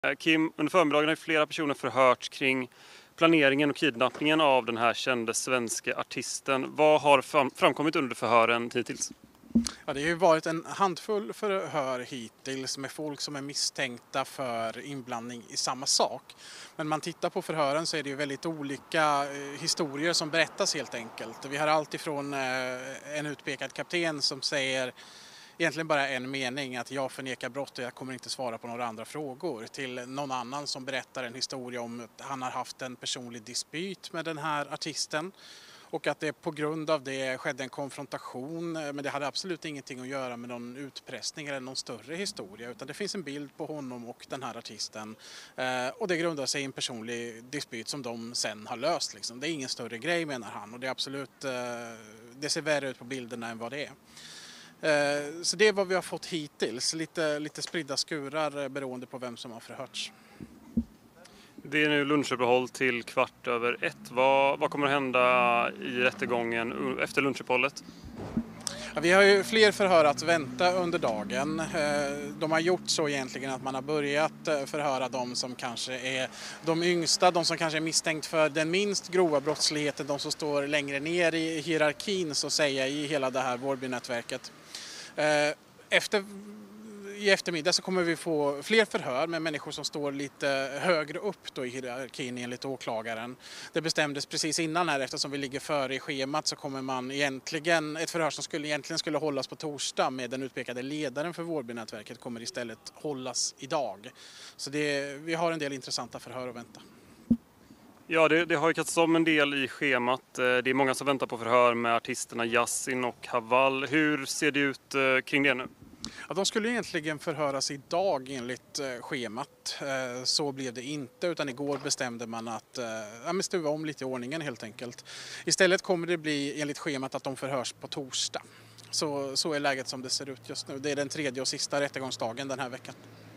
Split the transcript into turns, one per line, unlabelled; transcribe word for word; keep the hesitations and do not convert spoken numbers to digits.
Kim, under förmiddagen har flera personer förhörts kring planeringen och kidnappningen av den här kände svenska artisten. Vad har framkommit under förhören hittills?
Ja, det har ju varit en handfull förhör hittills med folk som är misstänkta för inblandning i samma sak. Men man tittar på förhören så är det ju väldigt olika historier som berättas helt enkelt. Vi har allt ifrån en utpekad kapten som säger egentligen bara en mening, att jag förnekar brott och jag kommer inte svara på några andra frågor, till någon annan som berättar en historia om att han har haft en personlig dispyt med den här artisten och att det på grund av det skedde en konfrontation, men det hade absolut ingenting att göra med någon utpressning eller någon större historia, utan det finns en bild på honom och den här artisten och det grundar sig i en personlig dispyt som de sen har löst. Liksom. Det är ingen större grej, menar han, och det är absolut, det ser värre ut på bilderna än vad det är. Så det är vad vi har fått hittills, lite, lite spridda skurar beroende på vem som har förhörts.
Det är nu lunchuppehåll till kvart över ett. Vad, vad kommer att hända i rättegången efter lunchuppehållet?
Ja, vi har ju fler förhör att vänta under dagen. De har gjort så egentligen att man har börjat förhöra de som kanske är de yngsta, de som kanske är misstänkt för den minst grova brottsligheten, de som står längre ner i hierarkin så att säga i hela det här Vårbynätverket. Efter, I eftermiddag så kommer vi få fler förhör med människor som står lite högre upp då i hierarkin enligt åklagaren. Det bestämdes precis innan här, eftersom vi ligger före i schemat så kommer man egentligen, ett förhör som skulle, egentligen skulle hållas på torsdag med den utpekade ledaren för Vårbynätverket kommer istället hållas idag. Så det, vi har en del intressanta förhör att vänta.
Ja, det, det har ju kastats om en del i schemat. Det är många som väntar på förhör med artisterna Yasin och Haval. Hur ser det ut kring det nu?
Ja, de skulle egentligen förhöras idag enligt schemat. Så blev det inte, utan igår bestämde man att ja, stuva om lite i ordningen helt enkelt. Istället kommer det bli enligt schemat att de förhörs på torsdag. Så, så är läget som det ser ut just nu. Det är den tredje och sista rättegångsdagen den här veckan.